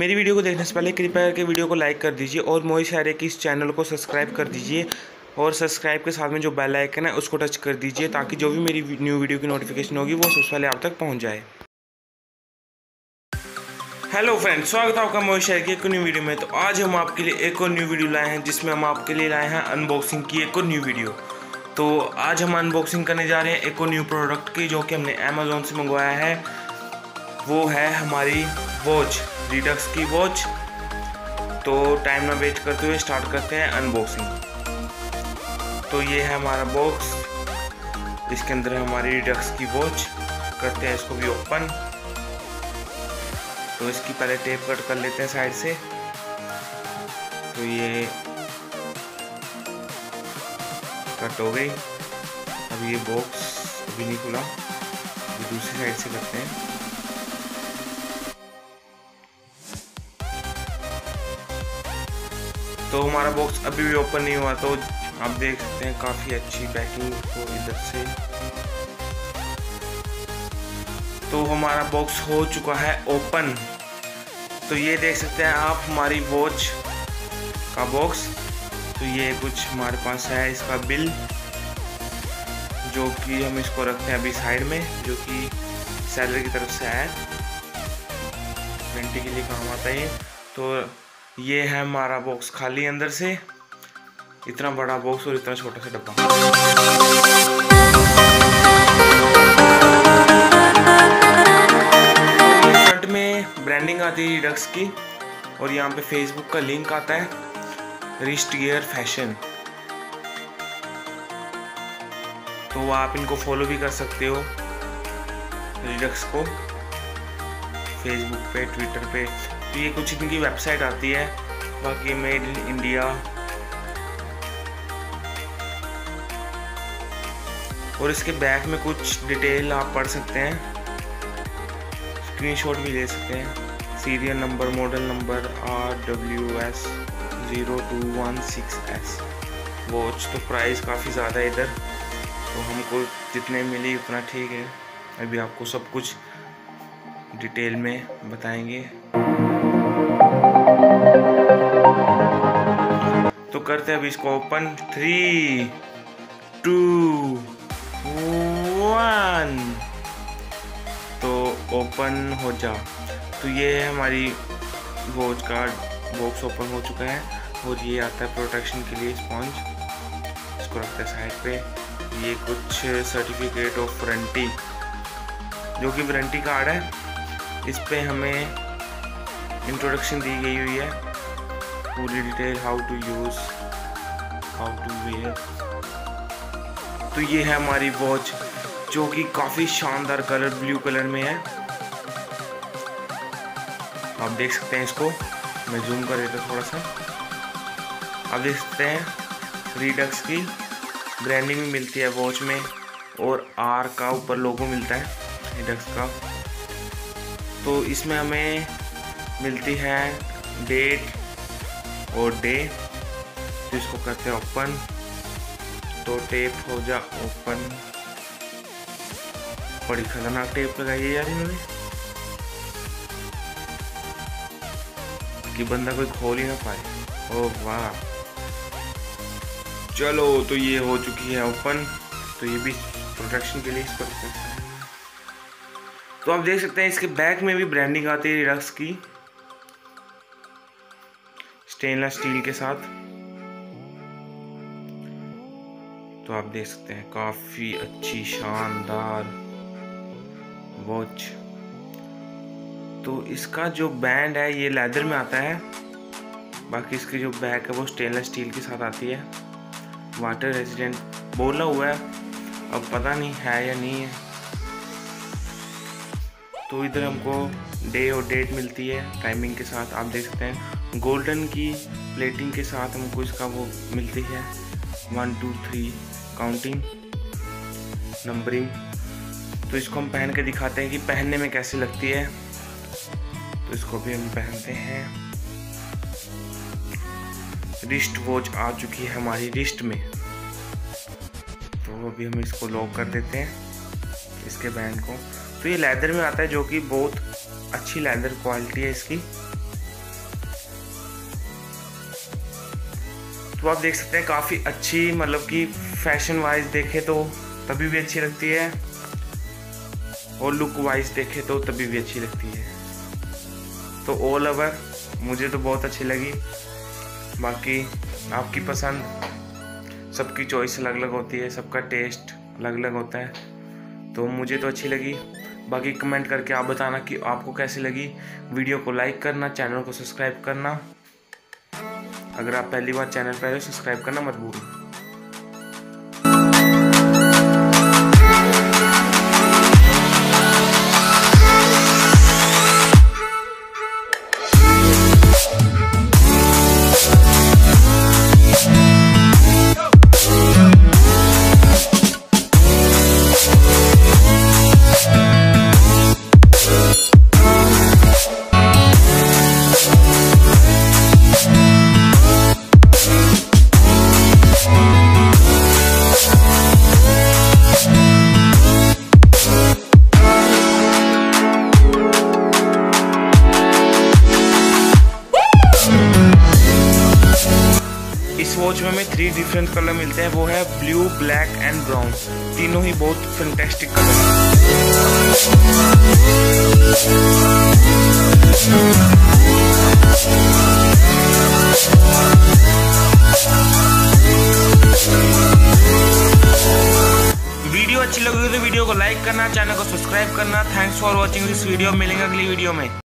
मेरी वीडियो को देखने से पहले कृपया करके वीडियो को लाइक कर दीजिए और मोहित शायरे की इस चैनल को सब्सक्राइब कर दीजिए और सब्सक्राइब के साथ में जो बेल आइकन है उसको टच कर दीजिए ताकि जो भी मेरी न्यू वीडियो की नोटिफिकेशन होगी वो सबसे पहले आप तक पहुंच जाए। हेलो फ्रेंड्स, स्वागत है आपका मोहित शायरे की एक न्यू वीडियो में। तो आज हम आपके लिए एक और न्यू वीडियो लाए हैं जिसमें हम आपके लिए लाए हैं अनबॉक्सिंग की एक और न्यू वीडियो। तो आज हम अनबॉक्सिंग करने जा रहे हैं एक और न्यू प्रोडक्ट की जो कि हमने अमेज़ॉन से मंगवाया है। वो है हमारी वॉच, रिडक्स की वॉच। तो टाइम ना वेस्ट करते हुए स्टार्ट करते हैं अनबॉक्सिंग। तो ये है हमारा बॉक्स, इसके अंदर है हमारी रिडक्स की वॉच। करते हैं इसको भी ओपन। तो इसकी पहले टेप कट कर लेते हैं साइड से। तो ये कट हो गई। अब ये बॉक्स अभी नहीं खुला, ये दूसरी साइड से करते हैं। तो हमारा बॉक्स अभी भी ओपन नहीं हुआ। तो आप देख सकते हैं काफ़ी अच्छी पैकिंग को इधर से। तो हमारा बॉक्स हो चुका है ओपन। तो ये देख सकते हैं आप हमारी वॉच का बॉक्स। तो ये कुछ हमारे पास है इसका बिल, जो कि हम इसको रखते हैं अभी साइड में, जो कि सेलर की तरफ से है, वारंटी के लिए काम आता है। तो ये है हमारा बॉक्स खाली अंदर से। इतना बड़ा बॉक्स और इतना छोटा सा डब्बा। फ्रंट में ब्रांडिंग आती है रिडक्स की और यहाँ पे फेसबुक का लिंक आता है, रिस्ट गियर फैशन। तो आप इनको फॉलो भी कर सकते हो, रिडक्स को, फेसबुक पे, ट्विटर पे। तो ये कुछ इनकी वेबसाइट आती है, बाकी मेड इन इंडिया। और इसके बैक में कुछ डिटेल आप पढ़ सकते हैं, स्क्रीनशॉट भी ले सकते हैं। Serial number, model number RWS 0216S watch. तो प्राइस काफ़ी ज़्यादा है इधर, तो हमको जितने मिली उतना ठीक है। अभी आपको सब कुछ डिटेल में बताएंगे। तो करते हैं अभी इसको ओपन। 3, 2, 1। तो ओपन हो जा। तो ये है हमारी वॉच का बॉक्स ओपन हो चुका है। और ये आता है प्रोटेक्शन के लिए स्पॉन्ज, इसको रखते हैं साइड पे। ये कुछ सर्टिफिकेट ऑफ वारंटी, जो कि वारंटी कार्ड है। इस पे हमें इंट्रोडक्शन दी गई हुई है, पूरी detail, how to use, how to wear. तो ये है हमारी वॉच, जो कि काफ़ी शानदार कलर, ब्लू कलर में है। आप देख सकते हैं इसको, मैं जूम कर देता थोड़ा सा। आप देख सकते हैं रिडक्स की ब्रांडिंग भी मिलती है वॉच में, और R का ऊपर लोगो मिलता है रिडक्स का। तो इसमें हमें मिलती है डेट और डे। तो इसको करते हैं ओपन। तो टेप हो जा ओपन। बड़ी खतरनाक टेप लगाई है यार इन्होंने, कि बंदा कोई खोल ही ना पाए। ओह वाह, चलो। तो ये हो चुकी है ओपन। तो ये भी प्रोटेक्शन के लिए इसको रखते हैं। तो आप देख सकते हैं इसके बैक में भी ब्रांडिंग आती है रिडक्स की, स्टेनलेस स्टील के साथ। तो आप देख सकते हैं काफी अच्छी शानदार वॉच। तो इसका जो बैंड है ये लेदर में आता है, बाकी इसकी जो बैक है वो स्टेनलेस स्टील के साथ आती है। वाटर रेजिस्टेंट बोला हुआ है, अब पता नहीं है या नहीं है। तो इधर हमको डे और डेट मिलती है टाइमिंग के साथ। आप देख सकते हैं गोल्डन की प्लेटिंग के साथ हमको इसका वो मिलती है, 1 2 3 काउंटिंग, नंबरिंग। तो इसको हम पहन के दिखाते हैं कि पहनने में कैसी लगती है। तो इसको भी हम पहनते हैं। रिस्ट वॉच आ चुकी है हमारी रिस्ट में। तो अभी हम इसको लॉक कर देते हैं, इसके बैंड को। तो ये लेदर में आता है, जो कि बहुत अच्छी लेदर क्वालिटी है इसकी। तो आप देख सकते हैं काफ़ी अच्छी, मतलब कि फैशन वाइज देखे तो तभी भी अच्छी लगती है और लुक वाइज देखे तो तभी भी अच्छी लगती है। तो ऑल ओवर मुझे तो बहुत अच्छी लगी। बाकी आपकी पसंद, सबकी चॉइस अलग अलग होती है, सबका टेस्ट अलग अलग होता है। तो मुझे तो अच्छी लगी। बाकी कमेंट करके आप बताना कि आपको कैसी लगी। वीडियो को लाइक करना, चैनल को सब्सक्राइब करना। अगर आप पहली बार चैनल पर आए हो सब्सक्राइब करना मत भूलना। इस वॉच में हमें 3 डिफरेंट कलर मिलते हैं, वो है ब्लू, ब्लैक एंड ब्राउन। तीनों ही बहुत फैंटास्टिक कलर हैं। वीडियो अच्छी लगी तो वीडियो को लाइक करना, चैनल को सब्सक्राइब करना। Thanks for watching this video. मिलेंगे अगली वीडियो में।